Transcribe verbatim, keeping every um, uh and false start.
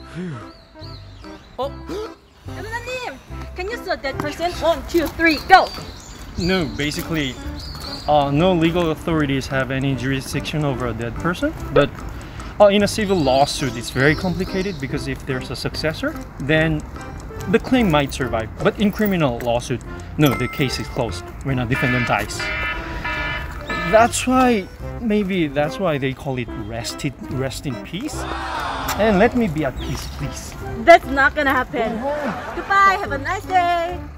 Oh, Kamananim, can you sue that person? One, two, three, go! no, basically, uh, no legal authorities have any jurisdiction over a dead person. But uh, in a civil lawsuit, it's very complicated because if there's a successor, then the claim might survive. But in criminal lawsuit, no, the case is closed. We're not defendantized. That's why, maybe that's why they call it rest, it, rest in peace. And let me be at peace, please. That's not gonna happen. Goodbye, have a nice day!